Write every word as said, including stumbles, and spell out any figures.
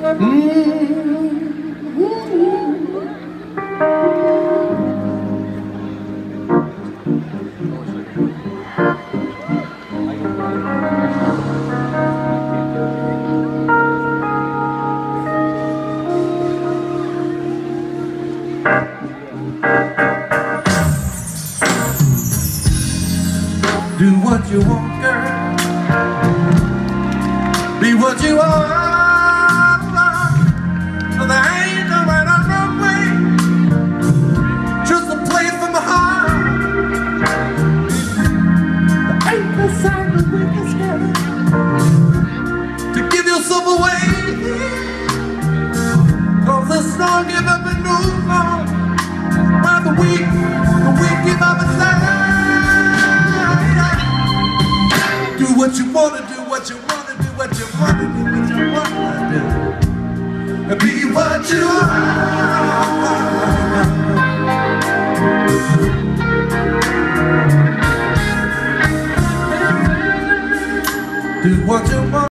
Do what you want, girl. Be what you are. There ain't no right or wrong way. Just a place from the heart. There ain't no sign of weakness, girl, to give yourself away. Cause it's not give up and move on. While the weak, the weak give up and stand. Do what you wanna do, what you wanna do, what you wanna do, what you wanna do. Be what you are. Do what you want.